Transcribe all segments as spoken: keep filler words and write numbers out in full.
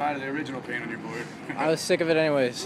Out of the original paint on your board. I was sick of it anyways.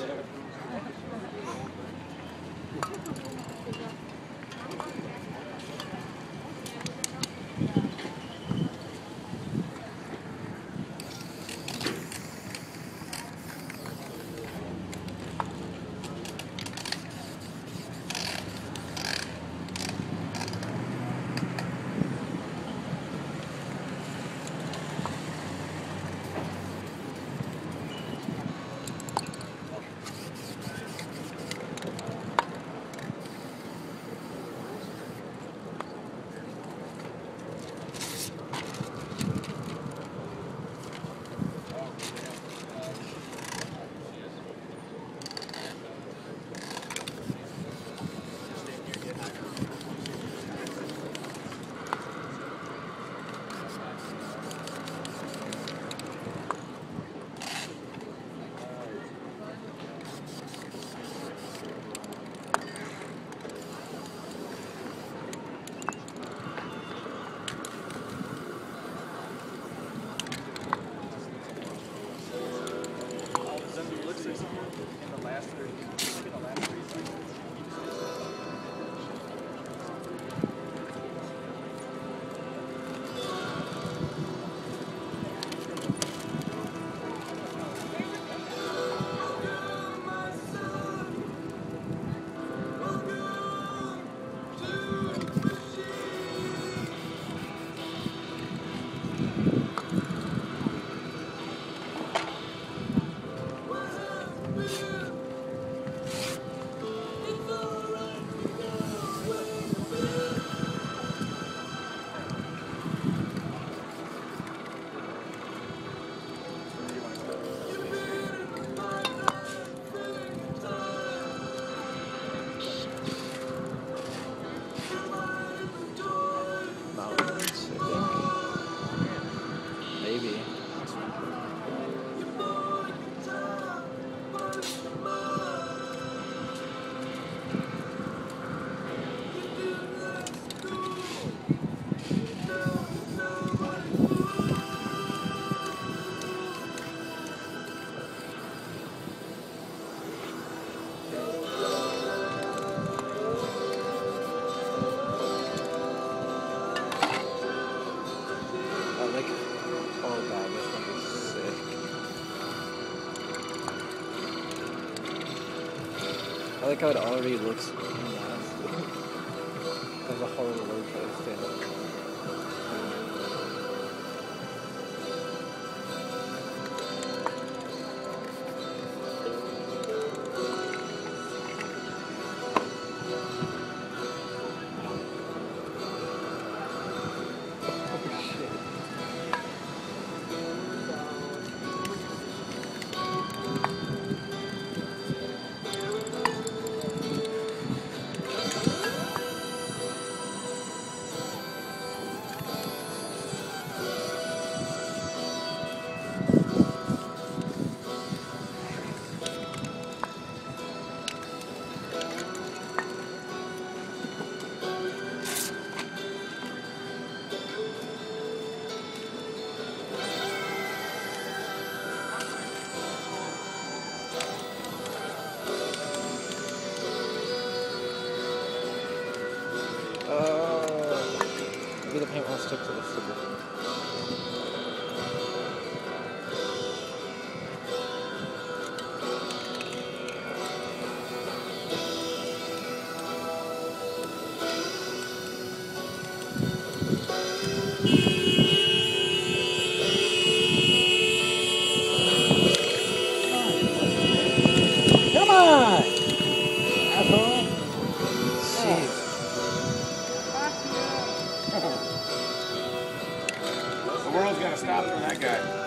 I like how it already looks nasty. There's a horrible road post in it. Maybe the paint won't stick to the sticker. Come on! Asshole. Jeez. The world's got to stop for that guy.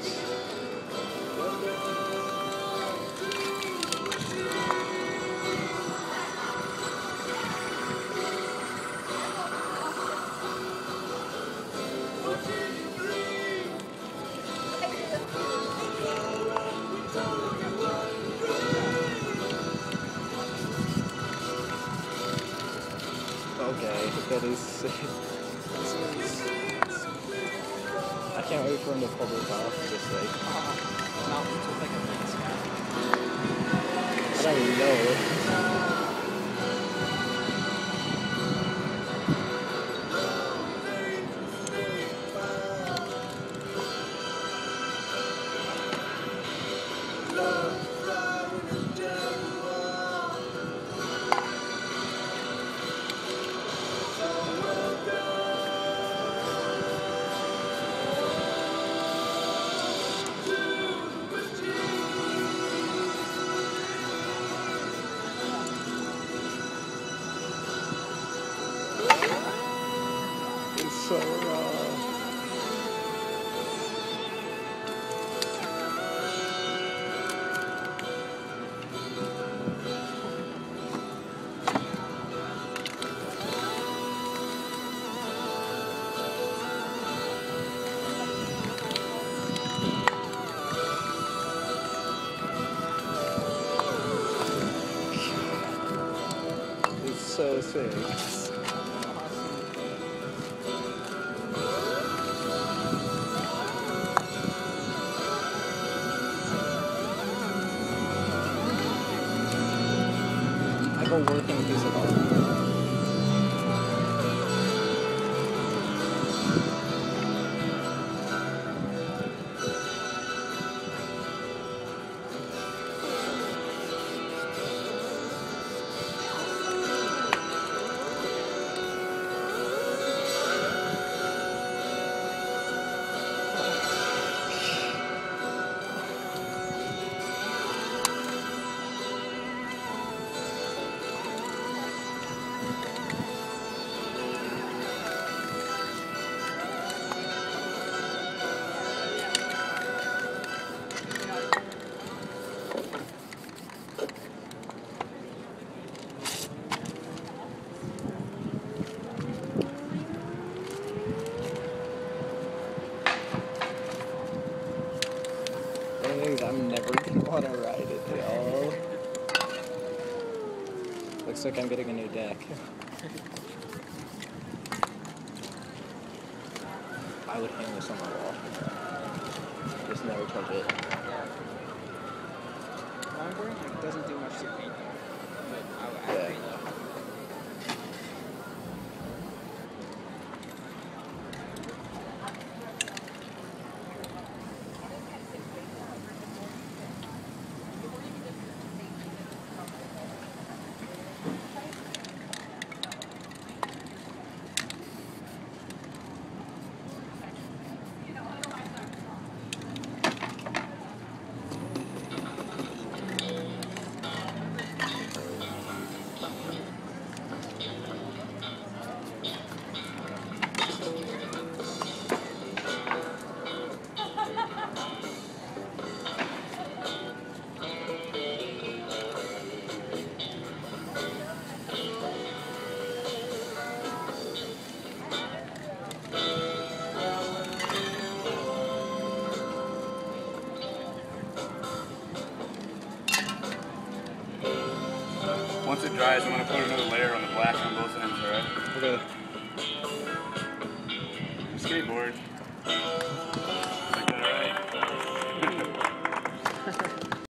Okay, that is sick. I can't wait for him to pull this off, just like, ah. I know. It's so raw. It's so sick. I have a working piece of art. Anyways, I'm never gonna want to ride it at all. Looks like I'm getting a new deck. I would hang this on my wall. Just never touch it. Longboard like, doesn't do much to paint though. But I would Yeah. add paint though. Once it dries, I'm going to put another layer on the black on both ends, alright? Okay. Skateboard.